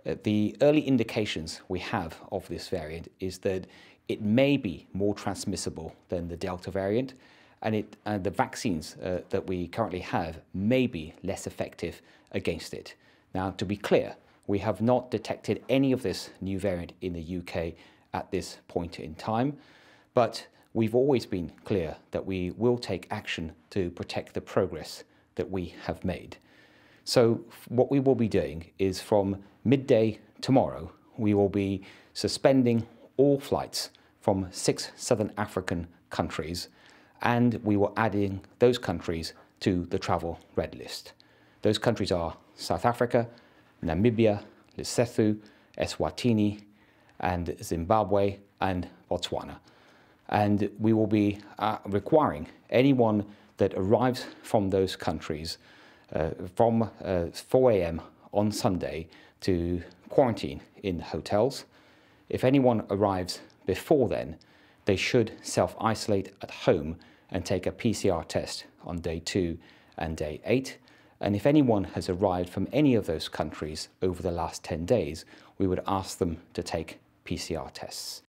The early indications we have of this variant is that it may be more transmissible than the Delta variant, and the vaccines that we currently have may be less effective against it. Now, to be clear, we have not detected any of this new variant in the UK at this point in time, but we've always been clear that we will take action to protect the progress that we have made. So what we will be doing is from midday tomorrow, we will be suspending all flights from 6 Southern African countries, and we will adding those countries to the travel red list. Those countries are South Africa, Namibia, Lesotho, Eswatini, and Zimbabwe, and Botswana. And we will be requiring anyone that arrives from those countries from 4 a.m. on Sunday to quarantine in hotels. If anyone arrives before then, they should self-isolate at home and take a PCR test on day 2 and day 8. And if anyone has arrived from any of those countries over the last 10 days, we would ask them to take PCR tests.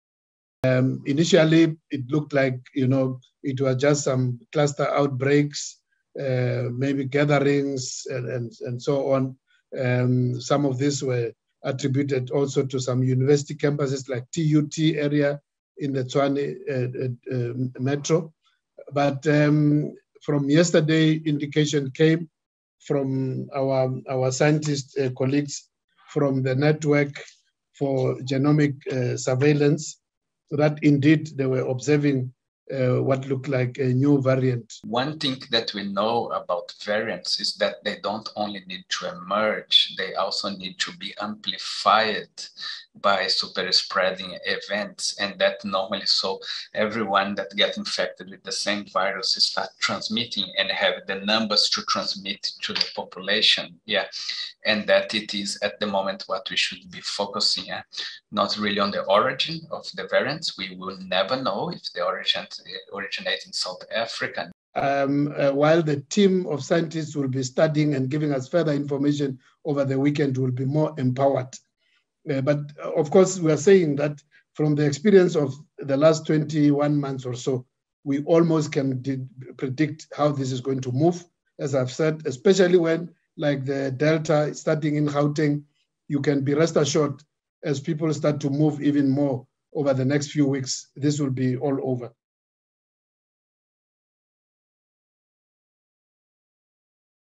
Initially, it looked like, it was just some cluster outbreaks, maybe gatherings and so on. Some of these were attributed also to some university campuses like TUT area in the Tshwane metro. But from yesterday, indication came from our scientist colleagues from the Network for Genomic Surveillance, that indeed they were observing what looked like a new variant. One thing that we know about variants is that they don't only need to emerge, they also need to be amplified by super spreading events, and that normally so everyone that gets infected with the same virus start transmitting and have the numbers to transmit to the population. And that it is at the moment what we should be focusing on, not really on the origin of the variants. We will never know if they originate in South Africa. While the team of scientists will be studying and giving us further information over the weekend, will be more empowered. But of course, we are saying that from the experience of the last 21 months or so, we almost can predict how this is going to move. As I've said, especially when, like the Delta starting in Gauteng, you can be rest assured as people start to move even more over the next few weeks, this will be all over.